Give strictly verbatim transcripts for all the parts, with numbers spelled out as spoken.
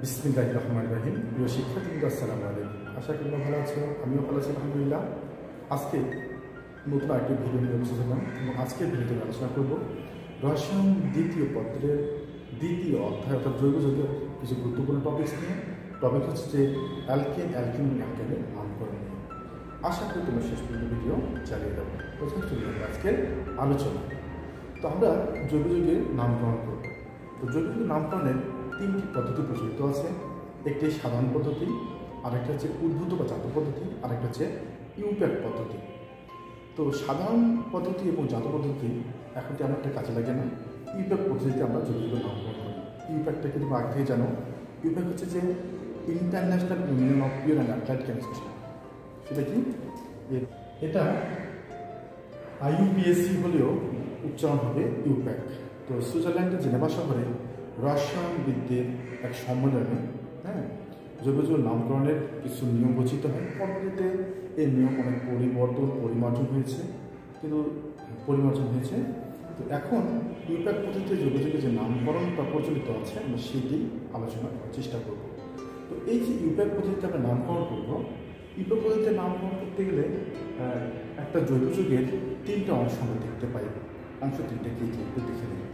বিসমিল্লাহির রহমানির রহিম। প্রিয় শিক্ষার্থীবৃন্দ, আসসালামু আলাইকুম। আশা করি ভালো আছো, আমিও ভালো আছি আলহামদুলিল্লাহ। আজকে নতুন আরেকটি ভিডিও নিয়ে উপস্থিত হলাম এবং আজকের ভিডিওতে আলোচনা করব রসায়ন দ্বিতীয় পত্রের দ্বিতীয় অধ্যায় অর্থাৎ জৈব যৌগের কিছু গুরুত্বপূর্ণ টপিকস নিয়ে। টপিক হচ্ছে যে অ্যালকেন, অ্যালকিন, অ্যালকেনের নামকরণ নিয়ে। আশা করি তোমরা শেষ পর্যন্ত ভিডিও চালিয়ে যাবো। প্রথমে চলে যাবো আজকের আলোচনা। তো আমরা জৈব যৌগের নামকরণ করব। তো জৈব যৌগের নামকরণের তিনটি পদ্ধতি প্রচলিত আছে। একটি সাধারণ পদ্ধতি, আরেকটা হচ্ছে উদ্ভূত বা জাত পদ্ধতি, আরেকটা হচ্ছে ইউপ্যাক পদ্ধতি। তো সাধারণ পদ্ধতি এবং জাত পদ্ধতি এখন তেমন একটা কাজে লাগে না। ইউপ্যাক পদ্ধতিতে আমরা জৈব যৌগের নামকরণ করি। ইউপ্যাকটা কিন্তু আগে থেকে জানো। ইউপ্যাক হচ্ছে যে international union of pure and applied chemistry. সেটা কি? এটা আইইউপিএসসি হলেও উচ্চারণ হবে ইউপ্যাক। তো সুইজারল্যান্ডের জেনেভা শহরে রসায়নবিদদের এক সম্মেলনে হ্যাঁ জৈব যৌগের নামকরণের কিছু নিয়ম রচিত হয়। পরবর্তীতে এই নিয়ম অনেক পরিবর্তন পরিমার্জন হয়েছে কিন্তু পরিমার্জন হয়েছে তো এখন ইউপ্যাক পদ্ধতিতে জৈব যৌগের যে নামকরণটা প্রচলিত আছে আমরা সেটি আলোচনা করার চেষ্টা করব। তো এই যে ইউপ্যাক পদ্ধতিতে আমরা নামকরণ করব, ইউপ্যাক পদ্ধতিতে নামকরণ করতে গেলে একটা জৈব যৌগের তিনটা অংশ আমরা দেখতে পাই। অংশ তিনটা কি কি একটু দেখে নিই।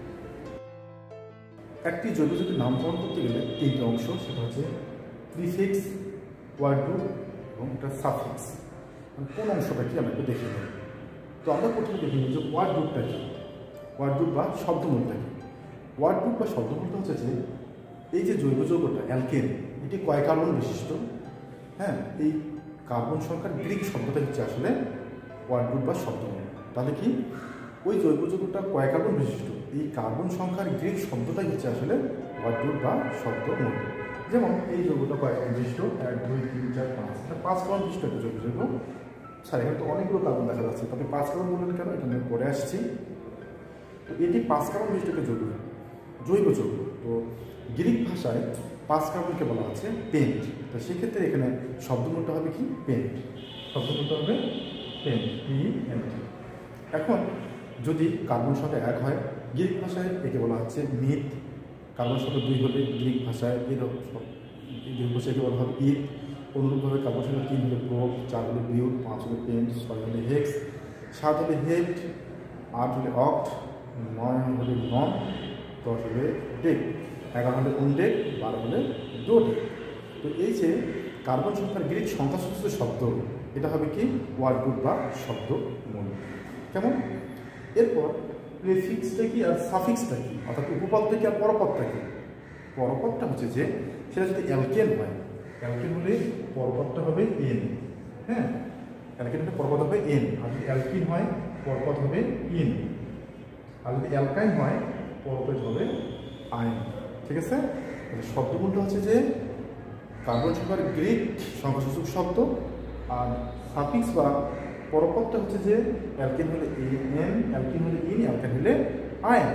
একটি জৈব যৌগের নামকরণ করতে গেলে তিনটে অংশ, সেটা হচ্ছে প্রিফিক্স, ওয়ার্ড গ্রুপ এবং একটা সাফিক্স। মানে কোন অংশটা কি আমরা একটু দেখে নিই। তো আমরা প্রথমে দেখে নিই যে ওয়ার্ড গ্রুপটা কি। ওয়ার্ড গ্রুপ বা শব্দমূলটা কি। ওয়ার্ড গ্রুপ বা শব্দমূলটা হচ্ছে যে এই যে জৈব যৌগটা অ্যালকেন, এটি কয় কার্বন বিশিষ্ট। হ্যাঁ, এই কার্বন সংখ্যার গ্রিক শব্দটা হচ্ছে আসলে ওয়ার্ড গ্রুপ বা শব্দমূল। তাহলে কি ওই জৈব যৌগটা কয় কার্বন বিশিষ্ট, এই কার্বন সংখ্যার গ্রিক শব্দটাই হচ্ছে আসলে ওয়ার্ড গ্রুপ বা শব্দমূল। যেমন এই যৌগটা কয় কার্বন বিশিষ্ট, এক দুই তিন চার পাঁচ, এটা পাঁচ কার্বন বিশিষ্ট একটা জৈব যৌগ। স্যার এখানে তো অনেকগুলো কার্বন দেখা যাচ্ছে, তবে পাঁচ কার্বন বললেন কেন, এটা আমি পরে আসছি। তো এটি পাঁচ কার্বন বিশিষ্ট একটা যৌগ, জৈব যৌগ। তো গ্রিক ভাষায় পাঁচ কার্বনকে বলা হচ্ছে পেন্ট। তো সেক্ষেত্রে এখানে শব্দমূলটা হবে কি পেন্ট, শব্দমূলটা হবে পেন্ট, পি এন টি। এখন যদি কার্বন সংখ্যা এক হয়, গ্রিক ভাষায় একে বলা হচ্ছে মিথ। কার্বন সংখ্যা দুই হলে গ্রিক ভাষায় এরকম গ্রিক ভাষায় একে বলা হবে ইথ। অনুরূপভাবে কার্বন সংখ্যা তিন হলে প্রোপ, চার হলে বিউট, পাঁচ হলে পেন্ট, ছয় হলে হেক্স, সাত হলে হেড, আট হলে অক্ট, নয় হলে নন, দশ হলে ডেক, এগারো হলে উনডেক, বারো হলে ডোডেক। তো এই যে কার্বন সংখ্যার গ্রিক সংখ্যাসূচক শব্দ, এটা হবে কি ওয়ার্ড গ্রুপ বা শব্দমূল। কেমন? এরপর প্রিফিক্সটা কি আর সাফিক্সটা কি, অর্থাৎ উপপদটা কি আর পরপদটা কি। পরপদটা হচ্ছে যে সেটা যদি অ্যালকেন হয়, অ্যালকেন হলে পরপদটা হবে এন। হ্যাঁ, অ্যালকেন হলে পরপদ হবে এন। আর যদি অ্যালকিন হয় পরপদ হবে ইন। আর যদি অ্যালকাইন হয় পরপদ হবে আইন। ঠিক আছে? শব্দমূলটা হচ্ছে যে কার্বন সংখ্যার গ্রিক সংখ্যাসূচক শব্দ, আর সাফিক্স বা পরপদটা হচ্ছে যে অ্যালকেন হলে এন, অ্যালকিন হলে ইন, অ্যালকাইন হলে আয়ন।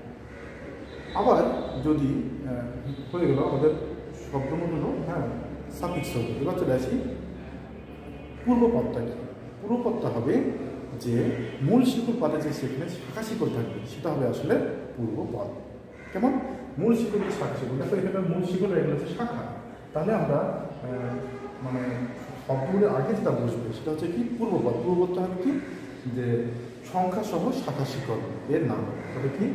আবার যদি হয়ে গেল আমাদের শব্দমূল হলো হ্যাঁ সাফিক্স শব্দ। এবার চলে আসি পূর্বপদটা কি। পূর্বপদটা হবে যে মূল শিকড় পাতে যে সেখানে শাখা শিকড় থাকবে সেটা হবে আসলে পূর্বপদ। কেমন? মূল শিকড় শাখা শিকড়, দেখো এখানে মূল শিকড় এগুলো হচ্ছে শাখা। তাহলে আমরা মানে শব্দগুলোর আগে যেটা বসবে সেটা হচ্ছে কি পূর্বপদ। পূর্বপদটা হবে কি যে সংখ্যা সহ শাখা শিকড় এর নাম তবে কি।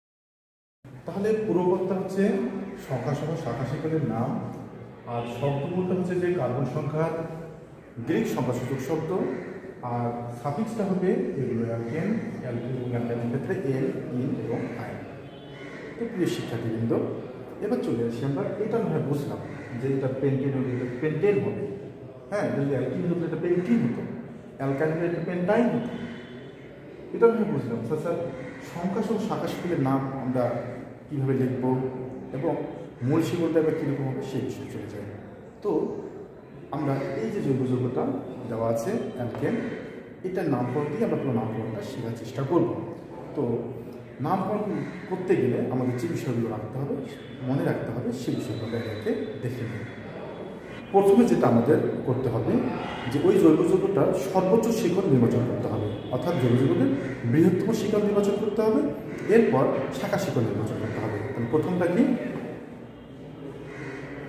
তাহলে পূর্বপদটা হচ্ছে সংখ্যা সহ শাখা শিকড়ের নাম, আর শব্দমূলটা হচ্ছে যে কার্বন সংখ্যার গ্রিক সংখ্যাসূচক শব্দ, আর সাফিক্সটা হবে এগুলো অ্যালকেন, অ্যালকিন এবং অ্যালকাইনের ক্ষেত্রে এল, ইন এবং আইন। তো প্রিয় শিক্ষার্থীবৃন্দ, এবার চলে আসি আমরা এটা নয় বুঝলাম যে এটা পেন্টেন হলে এটা পেন্টেন হবে। হ্যাঁ, যদি অ্যালকিন হতো এটা পেন্টিন হতো, অ্যালকাইন হলে এটা পেন্টাইন হতো। এটা নয় বুঝলাম। স্যার স্যার সংখ্যা সহ শাখা শিকড়ের নাম আমরা কীভাবে লিখব এবং মূল শিকড়টা এবার কীরকম হবে সেই বিষয়ে চলে যায়। তো আমরা এই যে জৈব যৌগটা দেওয়া আছে অ্যালকেন, এটার নামকরণ দিয়ে আমরা পুরো নামকরণটা শেখার চেষ্টা করব। তো নামকরণ করতে গেলে আমাদের যে বিষয়গুলো রাখতে হবে, মনে রাখতে হবে, সেই বিষয়গুলো একে দেখে নিই। প্রথমে যেটা আমাদের করতে হবে যে ওই জৈব যৌগটার সর্বোচ্চ শিকড় নির্বাচন করতে হবে, অর্থাৎ জৈব যৌগের বৃহত্তম শিকড় নির্বাচন করতে হবে, এরপর শাখা শিকড় নির্বাচন করতে হবে। তাহলে প্রথমটা কি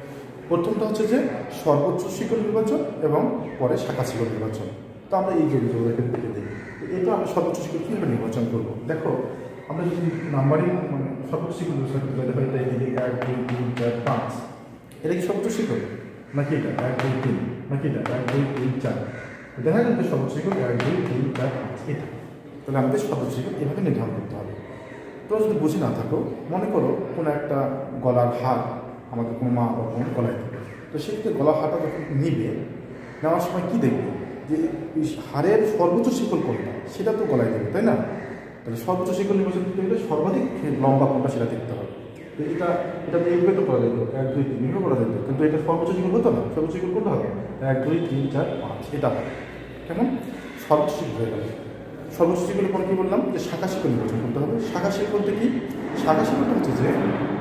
প্রথমটা হচ্ছে যে সর্বোচ্চ শিকড় নির্বাচন এবং পরে শাখা শিকড় নির্বাচন। তো আমরা এই জমি জমি দেখে দিই, এটা আমরা সর্বোচ্চ শিকড় কীভাবে নির্বাচন করবো। দেখো আমরা যদি নাম্বারিং মানে সর্বোচ্চ শিকড় নির্বাচন করতে দেখো এটা এদিকে এক দুই তিন চার পাঁচ, এটা কি সর্বোচ্চ শিকড় নাকি এটা এক দুই তিন নাকি এটা এক দুই তিন চার, দেখা যাবে সর্বোচ্চ শিকড় এক দুই তিন চার পাঁচ এটা। তাহলে আমাদের সর্বোচ্চ শিকড় এভাবে নির্ধারণ করতে হবে। তো যদি বুঝে না থাকো, মনে করো কোনো একটা গলার হার আমাদের কোনো মা বা কোনো গলায় থাকে, তো সেক্ষেত্রে গলার হারটা যখন নিবে, নেওয়ার সময় কী দেখবে যে হারের সর্বোচ্চ শিকড় কোনটা সেটা তো গলায় দেবে, তাই না? তাহলে সর্বোচ্চ শিকড় নির্বাচন করতে গেলে সর্বাধিক লম্বা কোনটা সেটা দেখতে হবে। তো এটা এটা এইভাবে তো করা যেত, এক দুই তিন এইভাবে করা যেত, কিন্তু এটা সর্বোচ্চ শিকড় হতো না। সর্বোচ্চ শিকড় কোনটা হবে? এক দুই তিন চার পাঁচ এটা হবে। কেমন? সর্বোচ্চ শিকড় হয়ে গেল। সর্বোচ্চ শিকড়ের পর কী বললাম যে শাখা শিকড় নির্বাচন করতে হবে। শাখা শিকড় বলতে কি? শাখা শিকড়টা হচ্ছে যে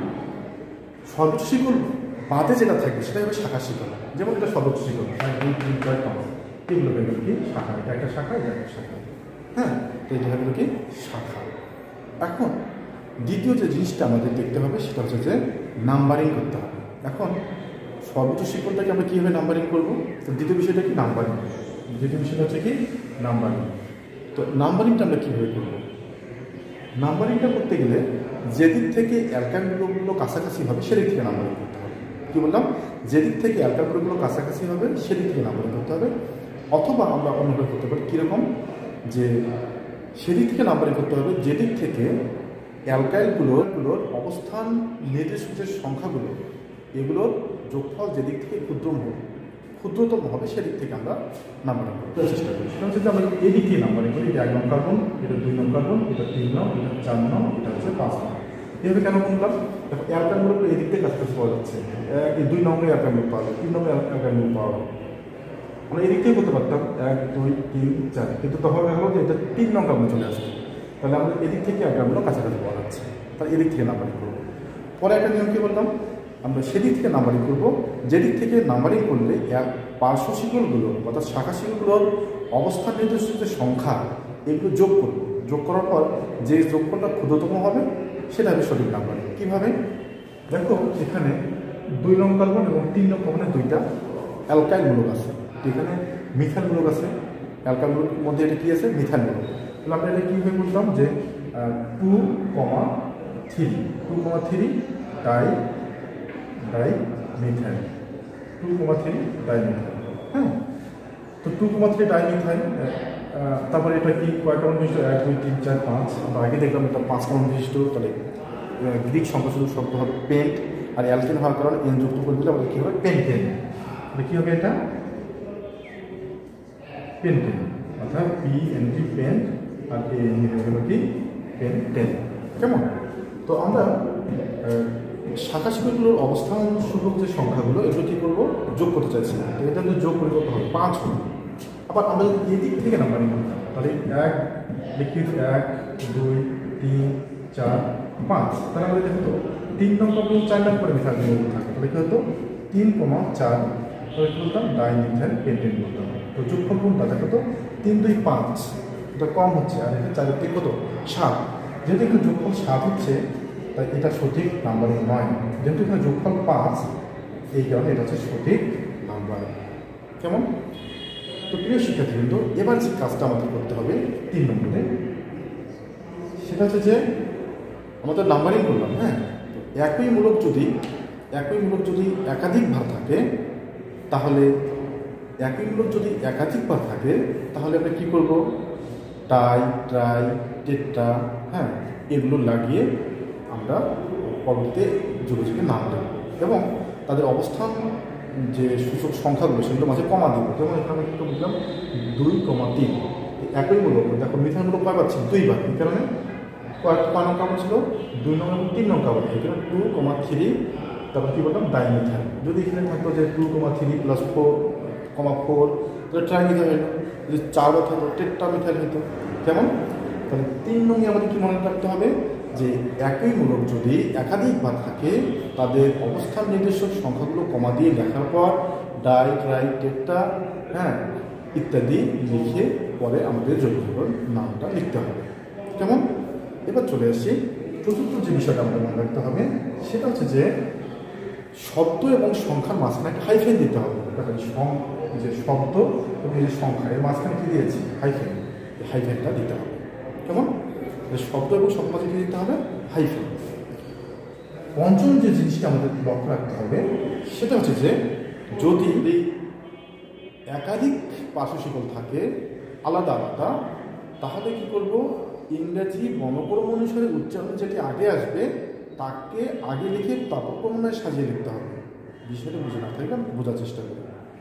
সর্বোচ্চ শিকড় বাদে যেটা থাকে সেটাই হবে শাখা শিকড়। যেমন এটা সর্বোচ্চ শিকড় এক দুই তিন চার পাঁচ, এগুলো হয়ে গেল কি শাখা, এটা একটা শাখা, এটা একটা শাখা। হ্যাঁ, তো এটা হয়ে গেল কি শাখা। এখন দ্বিতীয় যে জিনিসটা আমাদের দেখতে হবে সেটা হচ্ছে যে নাম্বারিং করতে হবে। এখন সর্বোচ্চ শিকড়টাকে আমরা কীভাবে নাম্বারিং করবো? তো দ্বিতীয় বিষয়টা কি নাম্বারিং। দ্বিতীয় বিষয়টা হচ্ছে কি নাম্বারিং। তো নাম্বারিংটা আমরা কীভাবে করব? নাম্বারিংটা করতে গেলে যেদিক থেকে অ্যালকাইল গ্রুপগুলো কাছাকাছি হবে সেদিক থেকে নাম্বারিং করতে হবে। কী বললাম? যেদিক থেকে অ্যালকাইল গ্রুপগুলো কাছাকাছি হবে সেদিক থেকে নাম্বারিং করতে হবে। অথবা আমরা অন্যভাবে করতে পারি, কীরকম যে সেদিক থেকে নাম্বারিং করতে হবে যেদিক থেকে অ্যালকাইলগুলোর অবস্থান নির্দিষ্ট যে সংখ্যাগুলো এগুলোর যোগফল যেদিক থেকে ক্ষুদ্রতম হবে ক্ষুদ্রতম হবে সেদিক থেকে আমরা নাম্বারিং করতে চেষ্টা করি। সেটা হচ্ছে যে আমরা এদিক থেকে নাম্বারিং করি, এটা এক নং কার্বন, এটা দুই নং কার্বন, এটা তিন নং, এটা চার নং, এটা হচ্ছে পাঁচ নং। এভাবে কেন বললাম? দেখো অ্যালকাইলগুলো এদিক থেকে কাছাকাছি পাওয়া যাচ্ছে, এই দুই নম্বরে অ্যালকাইল পাওয়া যায়, তিন নম্বরে অ্যালকাইল পাওয়া যায়। আমরা এদিক থেকে করতে পারতাম এক দুই তিন চার, কিন্তু তখন দেখা গেলো যে এটা তিন নং কার্বন চলে আসছে। তাহলে আমাদের এদিক থেকে অ্যালকাইলগুলো কাছাকাছি পাওয়া যাচ্ছে, তাহলে এদিক থেকে নাম্বারিং করবো। পরে একটা নিয়ম কী বললাম? আমরা সেদিক থেকে নাম্বারিং করবো যেদিক থেকে নাম্বারিং করলে এক পার্শ্ব শিকড়গুলো অর্থাৎ শাখা শিকড়গুলোর অবস্থান নির্দিষ্ট যে সংখ্যা এগুলো যোগ করবো। যোগ করার পর যে যোগফলটা ক্ষুদ্রতম হবে সেটা হবে সঠিক নাম্বারিং। কীভাবে? দেখো এখানে দুই নং কার্বন এবং তিন নং কার্বনের দুইটা অ্যালকাইল মূলক আছে, এখানে মিথাইল মূলক আছে। অ্যালকাইল মূলকের মধ্যে এটা কী আছে? মিথাইল মূলক। তাহলে আমরা এটা কীভাবে বলতাম যে two comma three two comma three di di methyl, two comma three di methyl. হ্যাঁ, তো two comma three di methyl. তারপরে এটা কি কয় কার্বন বিশিষ্ট? এক দুই তিন চার পাঁচ। আমরা আগে দেখলাম এটা পাঁচ কার্বন বিশিষ্ট। তাহলে গ্রিক সংখ্যা শুধু শব্দ হবে পেন্ট, আর অ্যালকেন হওয়ার কারণে এন যুক্ত করে দিলে আমাদের কী হবে? পেন্টেন। তাহলে কী হবে এটা? পেন্টেন, অর্থাৎ পি এন টি পেন্ট, আর এ এন হয়ে গেল কি পেন্টেন। কেমন? তো আমরা শাখা শিকড়গুলোর অবস্থান সূচক যে সংখ্যাগুলো এগুলো কী করবো? যোগ করতে চাইছি। তো এটা যদি যোগ করে করতে হবে পাঁচ হবে। আবার আমরা যদি এদিক থেকে নাম্বারিং করতাম তাহলে এক লিখি এক দুই তিন চার পাঁচ, তাহলে আমাদের দেখতো তিন নং কার্বন চার নং করে মিথাইল মূলক থাকে। তাহলে কী হতো? তিন কমা চার, তাহলে কী বলতাম? ডাই মিথাইল পেন্টেন বলতাম। তো যোগফল কোনটা? দেখো তো তিন দুই পাঁচ, এটা কম হচ্ছে, আর এটা চারের থেকে কত? সাত। যেহেতু এখানে যোগফল সাত হচ্ছে তাই এটা সঠিক নাম্বারিং নয়। যেহেতু এখানে যোগফল পাঁচ, এই কারণে এটা হচ্ছে সঠিক নাম্বার। কেমন? তো প্রিয় শিক্ষার্থীবৃন্দ, এবার যে কাজটা আমাদের করতে হবে তিন নম্বরে, সেটা হচ্ছে যে আমাদের নাম্বারিং করলাম। হ্যাঁ, একই মূলক যদি একই মূলক যদি একাধিকবার থাকে তাহলে একই মূলক যদি একাধিকবার থাকে তাহলে আমরা কী করব? টাই ট্রাই টেট্রা, হ্যাঁ, এগুলো লাগিয়ে আমরা পরবর্তীতে যুগে যুগে নাম দেব এবং তাদের অবস্থান যে সূচক সংখ্যাগুলো সেগুলো মাঝে কমা দেবো। যেমন এখানে আমরা কী বুঝলাম? দুই কমা তিন, একই মূলক। দেখো মিথাইল মূলক কয় পাচ্ছি? দুইবার। এই কারণে কয়েক কয় নং কার্বন ছিল? দুই নং এবং তিন নং কার্বন। এখানে টু কমা থ্রি, তারপর কী বললাম? Di methyl. যদি এখানে থাকতো যে two comma three plus four comma four, তাহলে ট্রাই মিথাইল হতো। যদি চারও থাকতো টেট্রা মিথাইল হতো। কেমন? তাহলে তিন নঙ্গে আমাদের কী মনে রাখতে হবে? যে একই মূলক যদি একাধিকবার থাকে তাদের অবস্থান নির্দিষ্ট সংখ্যাগুলো কমা দিয়ে লেখার পর ডাই ট্রাই টেট্রা, হ্যাঁ, ইত্যাদি লিখে পরে আমাদের যৌগগুলোর নামটা লিখতে হবে। কেমন? এবার চলে আসি চতুর্থ যে বিষয়টা আমাদের মনে রাখতে হবে সেটা হচ্ছে যে শব্দ এবং সংখ্যার মাঝখানে একটা হাইফেন দিতে হবে। যে শব্দ এবং এই যে সংখ্যা এর মাঝখানে কী দিয়েছি? হাইফেন। এই হাইফেনটা দিতে হবে। কেমন? শব্দ এবং সংখ্যার মাঝে কী দিতে হবে? হাইফেন। পঞ্চম যে জিনিসটা আমাদের লক্ষ্য রাখতে হবে সেটা হচ্ছে যে যদি একাধিক পার্শ্বশিকল থাকে আলাদা আলাদা, তাহলে কি করব? ইংরেজি বর্ণক্রম অনুসারে উচ্চারণ যেটি আগে আসবে তাকে আগে লিখে তারপর ক্রমান্বয়ে সাজিয়ে লিখতে হবে। বিষয়টা বুঝে না থাকলে আমি বোঝার চেষ্টা করি।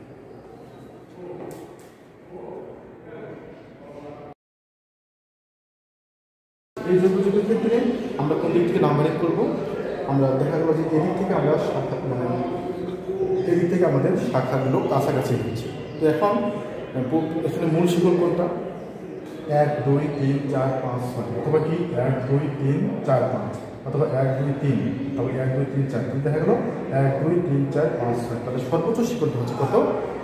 এই যোগাযোগের ক্ষেত্রে আমরা কোন দিক থেকে নাম্বারিং করবো? আমরা দেখা গেল যে এদিক থেকে আমরা শাখা মানে এদিক থেকে আমাদের শাখাগুলো কাছাকাছি হচ্ছে। তো এখন এখানে মূল শিকল কোনটা? এক দুই তিন চার পাঁচ ছয়, অথবা কি এক দুই তিন চার পাঁচ, অথবা এক দুই তিন, তারপর এক দুই তিন চার। তাহলে দেখা গেল এক দুই তিন চার পাঁচ ছয়। তাহলে সর্বোচ্চ শিকলটা হচ্ছে কত?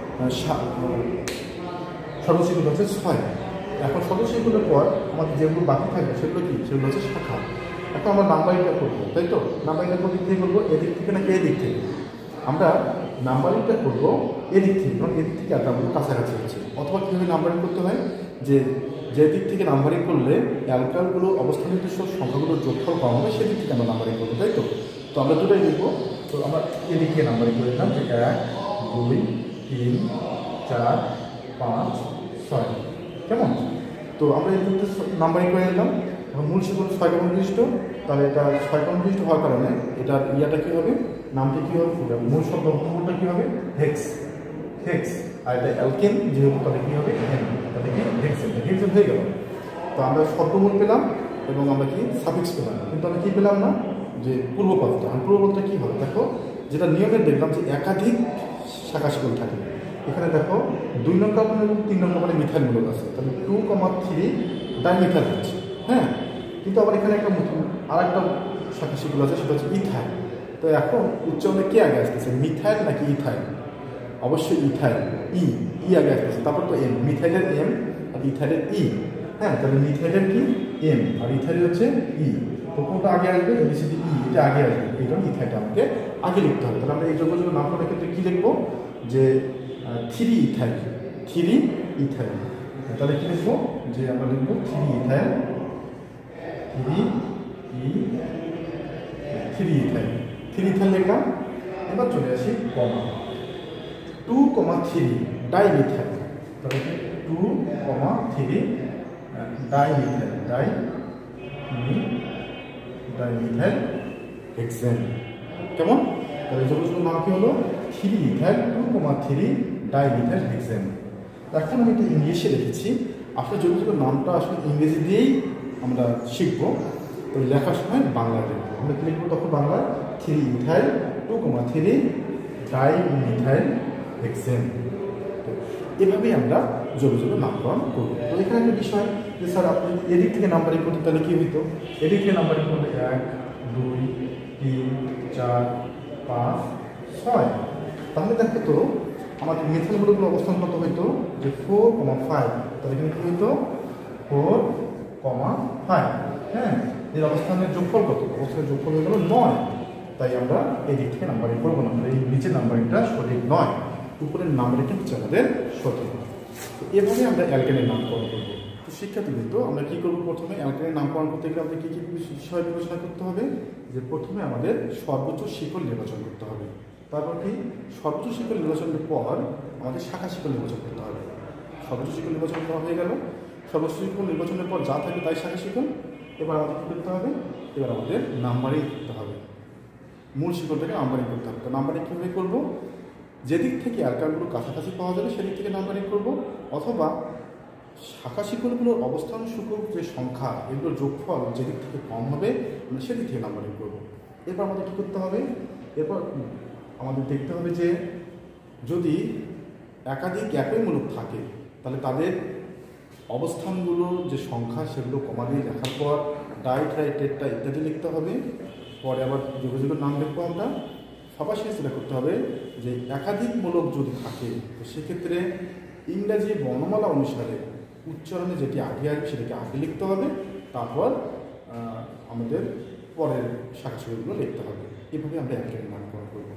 সর্বোচ্চ শিকল হচ্ছে ছয়। এখন সর্বোচ্চ শিকলের পর আমাদের যেগুলো বাকি থাকবে সেগুলো কি? সেগুলো হচ্ছে শাখা। এখন আমরা নাম্বারিংটা করবো, তাই তো? নাম্বারিংটা কোন দিক থেকে করবো? এদিক থেকে নাকি এদিক থেকে? আমরা নাম্বারিংটা করবো এদিক থেকে, কারণ এদিক থেকে অ্যালকাগুলো কাছাকাছি হচ্ছে। অথবা কীভাবে নাম্বারিং করতে হয়? যে যে দিক থেকে নাম্বারিং করলে অ্যালকালগুলো অবস্থান নির্দিষ্ট সংখ্যাগুলোর যোগফল কম হবে সেদিক থেকে আমরা নাম্বারিং করবো, তাই তো? তো আমরা দুটাই লিখবো। তো আমরা এদিকে নাম্বারিং করে দিলাম যে এক দুই তিন চার পাঁচ ছয়। কেমন? তো আমরা এই দিকটা নাম্বারিং করে নিলাম। এখন মূল শিকল ছয় কম নির্দিষ্ট, তাহলে এটা ছয় কম নির্দিষ্ট হওয়ার কারণে এটার ইয়াটা কী হবে? নামটি কী হবে? মূল শব্দ মূলটা কী হবে? হেক্স। হেক্স। আর এটা অ্যালকেন যেহেতু তাহলে কী হবে? এন। তাহলে কি? হেক্সেন। হেক্সেন হয়ে গেল। তো আমরা শব্দমূল পেলাম এবং আমরা কি? সাফিক্স পেলাম। কিন্তু আমরা কী পেলাম না? যে পূর্বপদটা। আর পূর্বপদটা কী হবে? দেখো, যেটা নিয়মের দেখলাম যে একাধিক শাখা শিকল থাকে। এখানে দেখো দুই নম্বর মানে এবং তিন নম্বর মানে মিথাইল মূলক আছে। তাহলে টু কমা থ্রি ডাইমিথাইল হচ্ছে। হ্যাঁ, কিন্তু আবার এখানে একটা আর একটা শাখা শিকল আছে, সেটা হচ্ছে ইথাইল। তো এখন উচ্চারণে কে আগে আসতেছে? মিথাইল নাকি ইথাইল? অবশ্যই ইথাইল। ই ই আগে আসতেছে, তারপর তো এম। মিথাইলের এম আর ইথাইলের ই। হ্যাঁ, তাহলে মিথাইলের কি? এম, আর ইথাইলের হচ্ছে ই। তো কোনটা আগে আসবে? এবিসিডি ই, এটা আগে আসবে। এই জন্য ইথাইলটা আমাকে আগে লিখতে হবে। তাহলে আমরা এই যোগাযোগ নাম করার ক্ষেত্রে কী লিখবো? যে থ্রি ইথাইল। Three ethyl. তাহলে কী লিখবো? যে আমরা লিখবো three ethyl. Three E three ethyl. Three ethyl লিখলাম। এবার চলে আসি comma. Two comma three dimethyl. তাহলে two comma three dimethyl. Di dimethyl hexane. কেমন? তাহলে যোগাযোগ নাম কি হলো? Three ethyl two comma three dimethyl hexane. এখন আমি এটা ইংলিশে লিখেছি। আসলে যোগাযোগের নামটা আসলে ইংরেজি দিয়েই আমরা শিখবো। তো লেখার সময় বাংলা লিখবো। আমরা কী লিখবো তখন? Bangla three ethyl two comma three dimethyl hexane. এভাবেই আমরা যোগাযোগের নামকরণ করবো। তো এখানে একটা বিষয় যে স্যার আপনি এদিক থেকে নাম্বারিং করতে তাহলে কী হইতো? এদিক থেকে নাম্বারিং করলে এক দুই তিন চার পাঁচ ছয়। তাহলে দেখো তো আমাদের মিথাইল মূলকগুলো অবস্থান কত হইতো? যে ফোর কমা ফাইভ। তাহলে এখানে কী হইতো? Four comma five. হ্যাঁ, এর অবস্থানের যোগফল কত? অবস্থানের যোগফল হয়ে গেল নয়। তাই আমরা এই দিক থেকে নাম্বারিং করবো না। এই নিচের নাম্বারিংটা সঠিক নয়, উপরের নাম্বারিংটা হচ্ছে আমাদের সঠিক। তো এভাবে আমরা অ্যালকেনের নামকরণ করবো। তো শিক্ষার্থীবৃন্দ, আমরা কী করবো? প্রথমে অ্যালকেনের নামকরণ করতে গেলে আমাদের কী কী বিষয় বিবেচনা করতে হবে? যে প্রথমে আমাদের সর্বোচ্চ শিকল নির্বাচন করতে হবে। তারপর কি? সর্বোচ্চ শিকল নির্বাচনের পর আমাদের শাখা শিকল নির্বাচন করতে হবে। সর্বোচ্চ শিকল নির্বাচন করা হয়ে গেল। সর্বোচ্চ শিকল নির্বাচনের পর যা থাকবে তাই শাখা শিকল। এবার আমাদের কী করতে হবে? এবার আমাদের নাম্বারিং করতে হবে। মূল শিকলটাকে নাম্বারিং করতে হবে। তো নাম্বারিং কীভাবে করবো? যেদিক থেকে অ্যালকালগুলো কাছাকাছি পাওয়া যাবে সেদিক থেকে নাম্বারিং করব, অথবা শাখা শিকলগুলোর অবস্থান সূচক যে সংখ্যা এগুলোর যোগফল যেদিক থেকে কম হবে আমরা সেদিক থেকে নাম্বারিং করব। এরপর আমাদের কী করতে হবে? এরপর আমাদের দেখতে হবে যে যদি একাধিক একই মূলক থাকে তাহলে তাদের অবস্থানগুলোর যে সংখ্যা সেগুলো কমা দিয়ে লেখার পর ডাই ট্রাই টেট্রা ইত্যাদি লিখতে হবে। পরে আবার যোগাযোগের নাম লিখবো আমরা। সবার শেষে যেটা করতে হবে যে একাধিক মূলক যদি থাকে তো সেক্ষেত্রে ইংরাজি বর্ণমালা অনুসারে উচ্চারণে যেটি আগে আসবে সেটাকে আগে লিখতে হবে, তারপর আমাদের পরের শাখা শিকলগুলো লিখতে হবে। এভাবে আমরা অ্যালকেনের নামকরণ করব।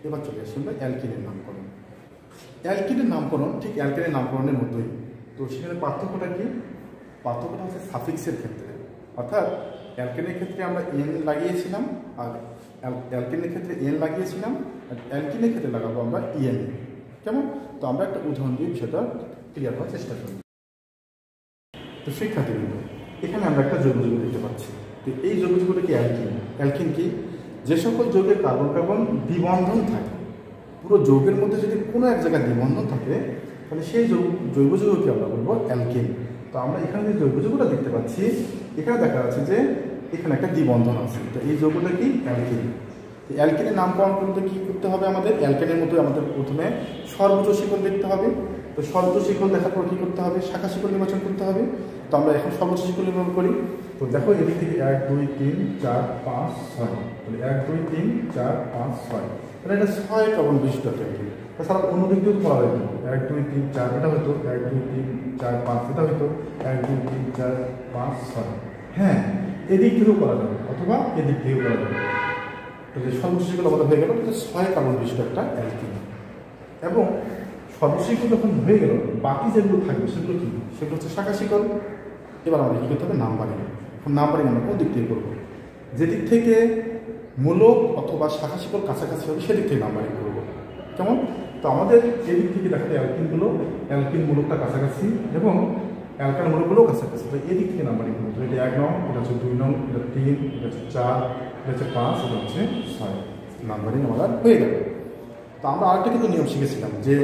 এবার চলে আসি আমরা অ্যালকিনের নামকরণ। অ্যালকিনের নামকরণ ঠিক অ্যালকিনের নামকরণের মতোই। তো সেখানে পার্থক্যটা কি? পার্থক্যটা হচ্ছে সাফিক্সের ক্ষেত্রে, অর্থাৎ অ্যালকেনের ক্ষেত্রে আমরা এন লাগিয়েছিলাম, আর অ্যালকেনের ক্ষেত্রে এন লাগিয়েছিলাম, আর অ্যালকিনের ক্ষেত্রে লাগাবো আমরা ইএন। কেমন? তো আমরা একটা উদাহরণ দিয়ে বিষয়টা ক্লিয়ার হওয়ার চেষ্টা করি। তো শিক্ষার্থীবৃন্দ, এখানে আমরা একটা যৌগ যৌগ দেখতে পাচ্ছি। তো এই যৌগ যৌগটা কি অ্যালকিন। অ্যালকিন কি? যে সকল যৌগের কার্বন কার্বন দ্বিবন্ধন থাকে, পুরো যৌগের মধ্যে যদি কোনো এক জায়গায় দ্বিবন্ধন থাকে তাহলে সেই জৈব যৌগকে আমরা বলবো অ্যালকিন। তো আমরা এখানে যে জৈব যৌগটা দেখতে পাচ্ছি, এখানে দেখা যাচ্ছে যে এখানে একটা দ্বিবন্ধন আছে। তো এই যৌগটা কি? অ্যালকিন। অ্যালকিনের নামকরণ করতে কী করতে হবে আমাদের? অ্যালকিনের মতো আমাদের প্রথমে সর্বোচ্চ শিকল দেখতে হবে। তো সর্বোচ্চ শিকল দেখার পর কী করতে হবে? শাখা শিকল নির্বাচন করতে হবে। তো আমরা এখন সর্বোচ্চ শিকল নির্বাচন করি। তো দেখো এদিক থেকে এক দুই তিন চার পাঁচ ছয়, তাহলে এক দুই তিন চার পাঁচ ছয়, তাহলে এটা ছয় কার্বন বিশিষ্ট অ্যালকিন। তাছাড়া অন্য দিক দিয়েও বলা যেত এক দুই তিন চার, এটা হয়তো এক দুই তিন চার পাঁচ, এটা হয়তো এক দুই তিন চার পাঁচ ছয়। হ্যাঁ, এদিক থেকেও করা যাবে অথবা এদিক থেকেও করা যাবে। তাহলে সর্বোচ্চ শিকল আমাদের হয়ে গেল ছয় কার্বন বিশিষ্ট একটা অ্যালকিন। এবং সর্বোচ্চ শিকল যখন হয়ে গেল, বাকি যেগুলো থাকবে সেগুলো কি? সেগুলো হচ্ছে শাখা শিকল। এবার আমরা কী করতে হবে? নাম্বারিং। এখন নাম্বারিং আমরা কোন দিক থেকে করবো? যেদিক থেকে মূলক অথবা শাখা শিকল কাছাকাছি হবে সেদিক থেকে নাম্বারিং করবো। কেমন? তো আমাদের এদিক থেকে দেখা যায় অ্যালকিনগুলো, অ্যালকিন মূলকটা কাছাকাছি এবং অ্যালকান মূলকগুলোও কাছাকাছি। তো এদিক থেকে নাম্বারিং করবো। এটা এক নং, এটা হচ্ছে দুই নং, এটা তিন, এটা হচ্ছে চার, এটা হচ্ছে পাঁচ, এটা হচ্ছে ছয়। নাম্বারিং আমাদের হয়ে গেল। তো আমরা আরেকটা কিন্তু নিয়ম শিখেছিলাম যে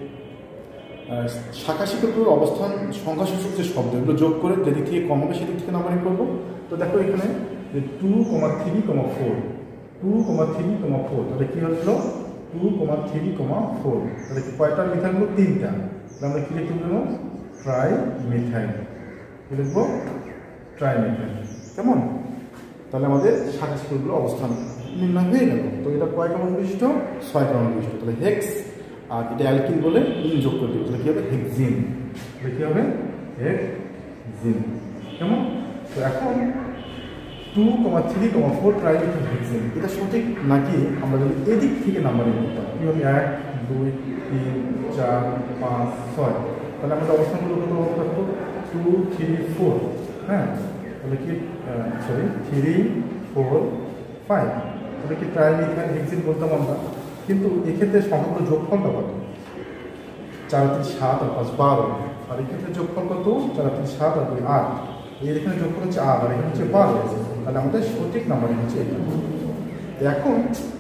শাখা শিকলগুলোর অবস্থান সংখ্যাসূচক যে শব্দ, এগুলো যোগ করে যেদিক থেকে কম হবে সেদিক থেকে নাম্বারিং করবো। তো দেখো এখানে যে two comma three comma four, two comma three comma four, তাহলে কী হচ্ছিল? Two comma three comma four, তাহলে কয়টা মিথাইল হলো? তিনটা। তাহলে আমরা কী লিখতে পারবো? Try methyl. কী লিখবো? Tri methyl. কেমন? তাহলে আমাদের শাখা শিকলগুলো অবস্থান নির্ণয় হয়ে গেল। তো এটা কয় কার্বন বিশিষ্ট? ছয় কার্বন বিশিষ্ট। তাহলে হেক্স, আর এটা অ্যালকিন বলে ইন যোগ করে দেবো। তাহলে কী হবে? হেক্সিন। তাহলে কী হবে? হেক্সিন। কেমন? তো এখন two comma three comma four trimethyl hexene, এটা সঠিক নাকি আমরা যদি এদিক থেকে নাম্বারিং করতাম? কী হবে? এক দুই তিন চার পাঁচ ছয়, তাহলে আমাদের অবস্থানগুলো কত থাকতো? Two three four. হ্যাঁ, তাহলে কি সরি থ্রি ফোর ফাইভ, তাহলে কি ট্রাইমিথাইল হেক্সিন বলতাম আমরা। কিন্তু এক্ষেত্রে সমগ্র যোগফলটা কত? চার তিন সাত আর পাঁচ বারো, আর এক্ষেত্রে যোগফল কত? চার তিন সাত আর দুই আট। এর এখানে যোগফল হচ্ছে আট আর এখানে হচ্ছে বারো। তাহলে আমাদের সঠিক নাম্বারিং হচ্ছে এখানে। এখন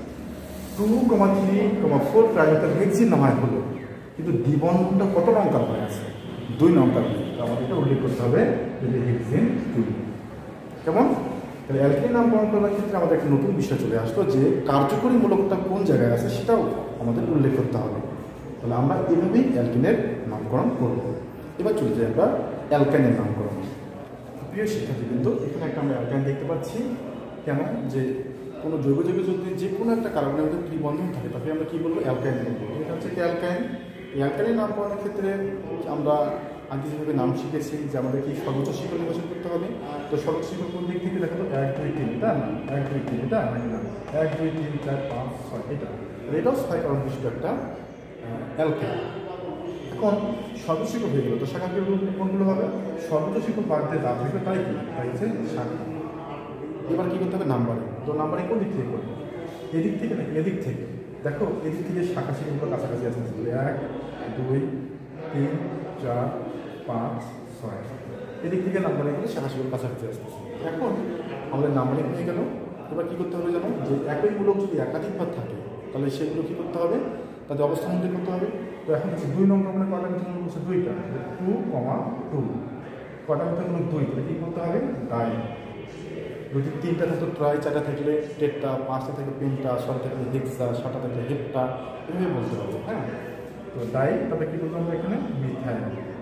two comma three comma four trimethyl hexene নামায় হলো, কিন্তু দ্বিবন্ধনটা কত নং কার্বনে আছে? দুই নং কার্বনে। আমাদেরকে উল্লেখ করতে হবে যে হেক্সিন টু। কেমন? তাহলে অ্যালকিন নামকরণ করার ক্ষেত্রে আমাদের একটা নতুন বিষয় চলে আসলো যে কার্যকরী মূলকটা কোন জায়গায় আছে সেটাও আমাদের উল্লেখ করতে হবে। তাহলে আমরা এভাবেই অ্যালকিনের নামকরণ করব। এবার চলে যাই আমরা অ্যালকাইনের নামকরণ। প্রিয় শিক্ষার্থী, কিন্তু এখানে একটা আমরা অ্যালকাইন দেখতে পাচ্ছি। কেন? যে কোনো জৈব যৌগে যদি যে কোনো একটা কার্বনের মধ্যে ত্রিবন্ধন থাকে তাকে আমরা কী বলবো? অ্যালকাইন বলবো। এটা হচ্ছে অ্যালকাইন। এই অ্যালকাইনের নামকরণের ক্ষেত্রে আমরা আগে যেভাবে নাম শিখেছি যে আমাদের কি সর্বোচ্চ শিকল নির্বাচন করতে হবে। তো সর্বোচ্চ শিকল কোন দিক থেকে দেখা তো? এক দুই তিন, এটা না এক দুই তিন, এটা নাকি না এক দুই তিন চার পাঁচ ছয়, এটা এটাও ছয় কার্বন বিশিষ্ট একটা অ্যালকাইন। এখন সর্বোচ্চ শিকল হয়ে গেল, তো শাখা কোনগুলো হবে? সর্বোচ্চ শিকল বাদ দিয়ে যা থাকবে তাই কি? তাই হচ্ছে শাখা। এবার কী করতে হবে? নাম্বারিং। তো নাম্বারিং কোন দিক থেকে করবো? এদিক থেকে নাকি এদিক থেকে? দেখো এদিক থেকে শাখা শিকলগুলো কাছাকাছি আসতে এক দুই তিন চার পাঁচ ছয়, এদিক থেকে নাম্বারিং করে শাখা শিকল কাছাকাছি আসতেছে। এখন আমাদের নাম্বারিং হয়ে গেল। এবার কী করতে হবে জানো? যে একই মূলক যদি একাধিকবার থাকে তাহলে সেগুলো কী করতে হবে? তাদের অবস্থান উল্লেখ করতে হবে। তো এখন হচ্ছে দুই নম্বর মানে কয়টা মিথাইল বলছে? দুইটা। টু কমা টু, কয়টা মিথাইল হলো? দুই। তাহলে কী করতে হবে? ডাই। যদি তিনটা থাকতো ট্রাই, চারটা থাকলে টেট্টা, পাঁচটা থাকলে পেন্টা, ছটা থাকলে হেক্সা, সাতটা থাকলে হেপ্টা, এভাবে বলতে হবে। হ্যাঁ, তো ডাই। তারপরে কী বলবো আমরা এখানে? মিথাইল।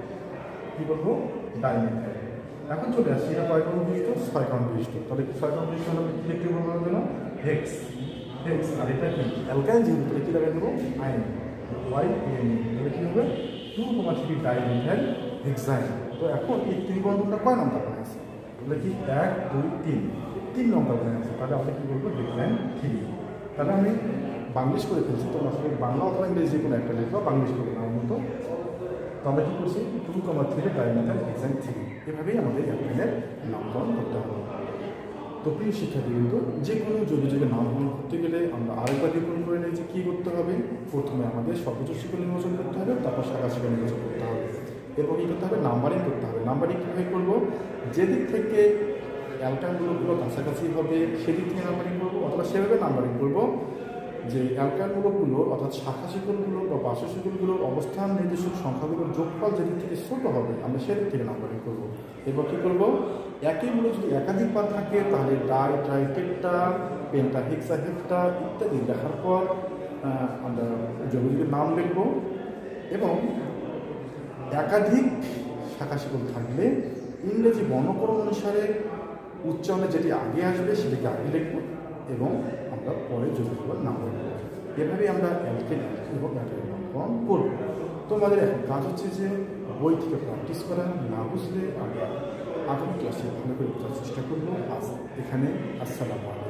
কী বলবো? Di methyl. এখন চলে আসছি এটা কয় কার্বন বিশিষ্ট? ছয় কার্বন বিশিষ্ট। তাহলে ছয় কার্বন বিশিষ্ট আমরা কী লিখতে বলবো যেন? হেক্স। হেক্স। আর এটা কি? অ্যালকাইন যেহেতু, তাহলে কী লাগাই দেবো? আইন। Y N. তাহলে কী হবে? Two comma three di methyl hexyne. তো এখন এই ত্রিবন্ধনটা কয় নম্বর কার্বনে আছে? তাহলে কি এক দুই তিন, তিন নম্বর কার্বনে আছে। তাহলে আমরা কী বলবো? Hexyne three. তাহলে আমি বাংলিশ করে ফেলছি, তোমরা আসলে বাংলা অথবা ইংরেজি যে কোনো একটা লিখবা, বাংলিশ করে নেওয়ার মতো। তো আমরা কী করছি, two comma three dimethyl hexyne three, এভাবেই আমাদের অ্যালকেনের নামকরণ করতে হবে। তো প্রিয় শিক্ষার্থী, কিন্তু যে কোনো যোগাযোগের নামকরণ করতে গেলে আমরা আরেকবার নির্ধারণ করে নিই যে কী করতে হবে। প্রথমে আমাদের সর্বোচ্চ শিক্ষা নির্বাচন করতে হবে, তারপর শাখা শিক্ষা নির্বাচন করতে হবে, এরপর কী করতে হবে, নাম্বারিং করতে হবে। নাম্বারিং কীভাবে করবো, যেদিক থেকে অ্যালকাইনগুলোগুলো কাছাকাছি হবে সেদিক থেকে নাম্বারিং করবো, অথবা সেভাবে নাম্বারিং করবো যে অ্যালকাইনগুলোগুলো অর্থাৎ শাখা শিকলগুলো বা পার্শ্ব শিকলগুলোর অবস্থান নির্দেশক সংখ্যাগুলোর যোগফল যেদিক থেকে ছোটো হবে আমরা সেদিক থেকে নাম্বারিং করবো। এরপর কী করবো, একই মূল্য যদি একাধিক বার থাকে তাহলে di tri tetra penta hexa hepta ইত্যাদি লেখার পর আমরা যোগাযোগের নাম লিখব, এবং একাধিক শাখা শিকল থাকলে ইংরেজি বর্ণক্রম অনুসারে উচ্চারণে যেটি আগে আসবে সেটিকে আগে লিখব এবং আমরা পরে যোগাযোগের নাম লিখব। এভাবেই আমরা অ্যালকেন এবং অ্যালকেনের নামকরণ করব। তোমাদের এখন কাজ হচ্ছে যে বই থেকে প্র্যাকটিস করা, না বুঝলে আমরা আগামী ক্লাসে ভালো করে বোঝার চেষ্টা করবো। আজ এখানে আসসালামু আলাইকুম।